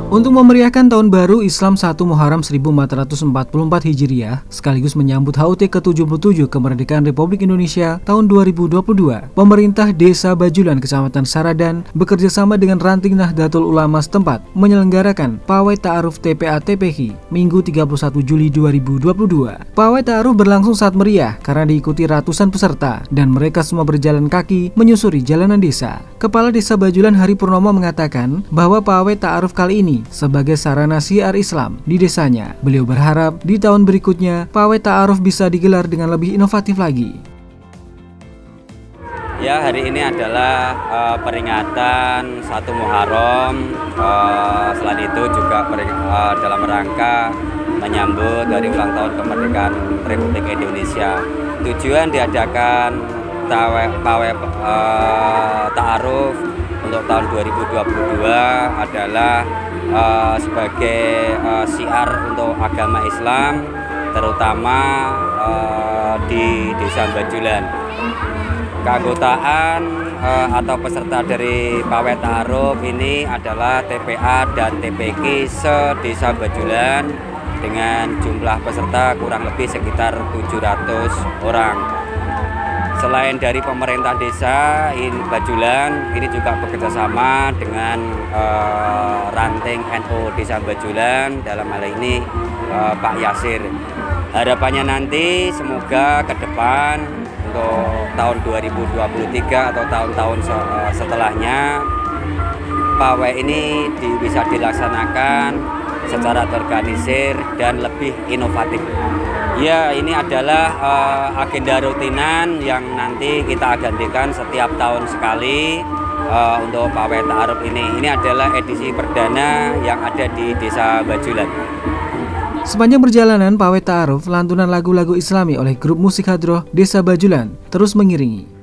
Untuk memeriahkan tahun baru Islam 1 Muharram 1444 Hijriah, sekaligus menyambut HUT ke-77 kemerdekaan Republik Indonesia tahun 2022, pemerintah Desa Bajulan, Kecamatan Saradan, bekerjasama dengan Ranting Nahdlatul Ulama setempat menyelenggarakan Pawai Ta'aruf TPA TPQ Minggu 31 Juli 2022. Pawai Ta'aruf berlangsung saat meriah karena diikuti ratusan peserta dan mereka semua berjalan kaki menyusuri jalanan desa. Kepala Desa Bajulan Hari Purnomo mengatakan bahwa Pawai Ta'aruf kali ini sebagai sarana syiar Islam di desanya. Beliau berharap di tahun berikutnya Pawai Ta'aruf bisa digelar dengan lebih inovatif lagi. Ya, hari ini adalah peringatan 1 Muharram. Selain itu juga dalam rangka menyambut dari ulang tahun kemerdekaan Republik Indonesia. Tujuan diadakan Pawai Ta'aruf untuk tahun 2022 adalah sebagai syiar untuk agama Islam, terutama di Desa Bajulan. Keanggotaan atau peserta dari Pawai Ta'aruf ini adalah TPA dan TPQ se-Desa Bajulan dengan jumlah peserta kurang lebih sekitar 700 orang. Selain dari pemerintah desa Bajulan, ini juga bekerjasama dengan Ranting NU Desa Bajulan, dalam hal ini Pak Yasir. Harapannya nanti semoga ke depan untuk tahun 2023 atau tahun-tahun setelahnya, pawai ini bisa dilaksanakan secara terorganisir dan lebih inovatif. Ya, ini adalah agenda rutinan yang nanti kita gantikan setiap tahun sekali untuk Pawai Ta'aruf ini. Ini adalah edisi perdana yang ada di Desa Bajulan. Sepanjang perjalanan Pawai Ta'aruf, lantunan lagu-lagu Islami oleh grup musik hadroh Desa Bajulan terus mengiringi.